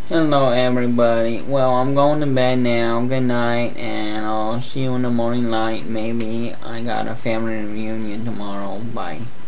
Hello everybody. Well, I'm going to bed now. Good night, and I'll see you in the morning light. Maybe I got a family reunion tomorrow. Bye.